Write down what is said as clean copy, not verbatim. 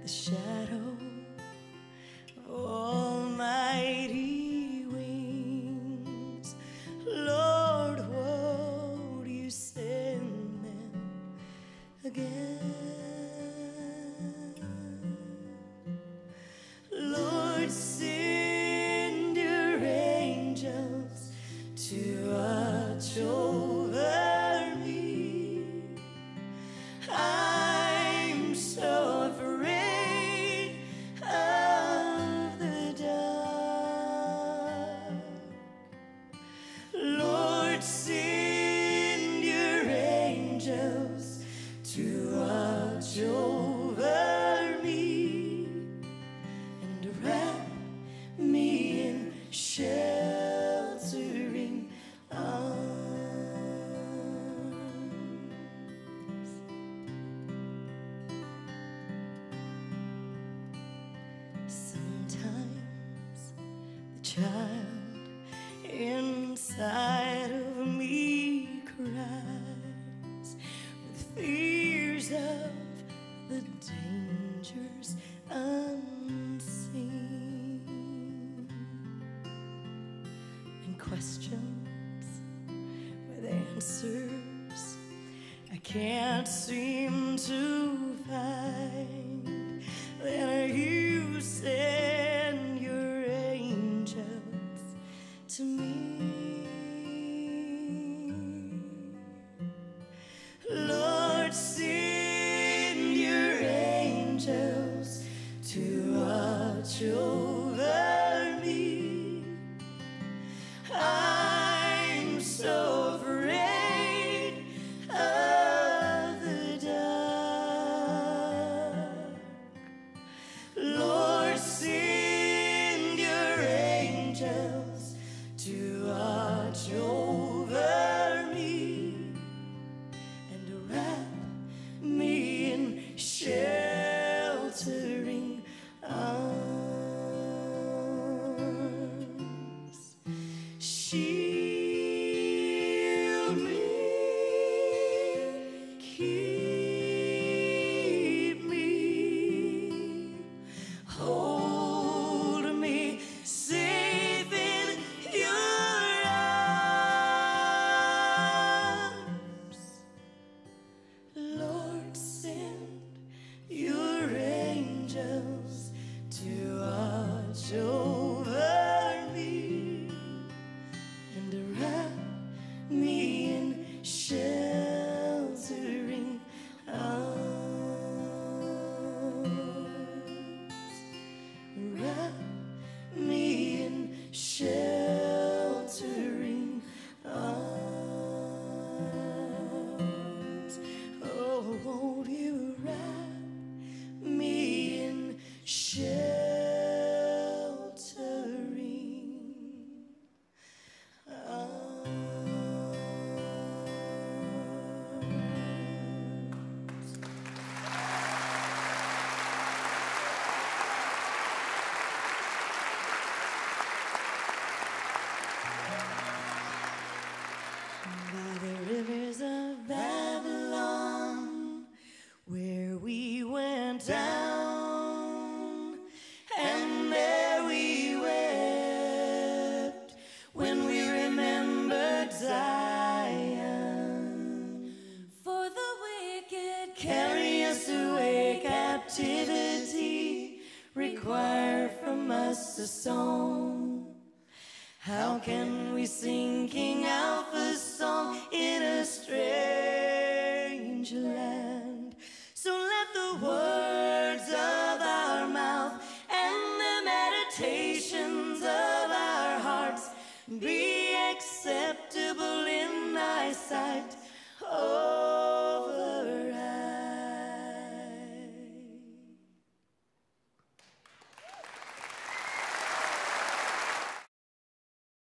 shadow of almighty wings. Lord, won't you send them again? Lord, send your angels to watch over me. I'm so afraid of the dark. Lord, send your angels to watch over me and wrap me in sheltering arms. Sometimes the child inside of me cries with fears of the dangers unseen, and questions with answers I can't seem to find. Then you send your angels to me. Lord, send your angels to watch over me. I'm so afraid of the dark. Lord, send your angels to watch over me and wrap me in sheltering arms. Shield me, keep me, hold me safe in your arms. Lord, send your angels to watch over me and wrap me in sheltering arms. Wrap me in sheltering arms. Oh, won't you wrap me in sheltering arms? By the rivers of Babylon, where we went down, and there we wept when we remembered Zion. For the wicked carry us away, captivity require from us a song. How can we sing King Alpha's song in a strange